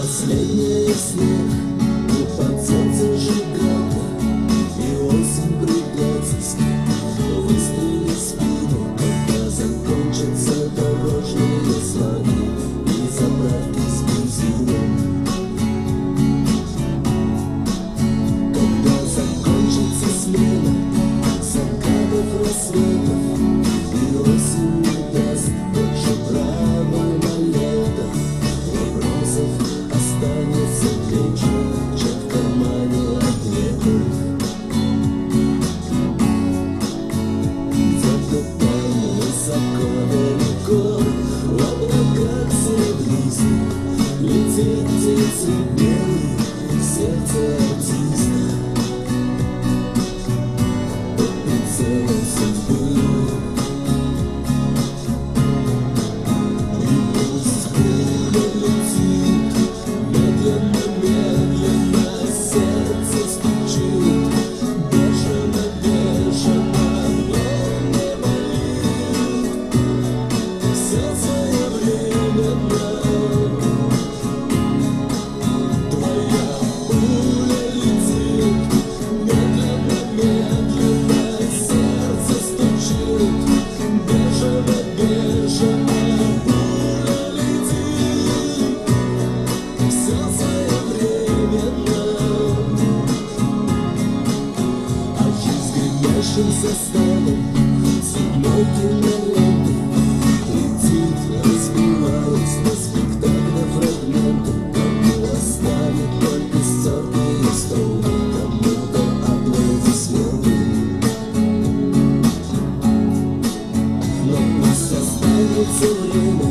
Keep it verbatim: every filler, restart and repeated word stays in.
Последний снег упадет зажигалка, и осень придет за снег. Выстрели в спину, когда закончатся дорожные знаки и заправки с бензином. Когда закончится смена закатов, рассветов, и осень не даст больше права на лето, вопросов останется меньше, чем в кармане ответов. Где-то там высоко, далеко, в облаках серебристых летит птица белый, в сердце артиста. Под прицелом судьбы. И пусть время летит медленно, медленно, сердце стучит бешено, бешено, но не болит. Все своевременно. Твоя пуля летит медленно, медленно, сердце стучит бешено, бешено. Пуля летит, все своевременно. А жизнь гремящим составом седьмой киноленты летит, разбиваясь на спектакле фрагменты. Кому оставит только стертые струны, кому-то аплодисменты. Но пусть останется время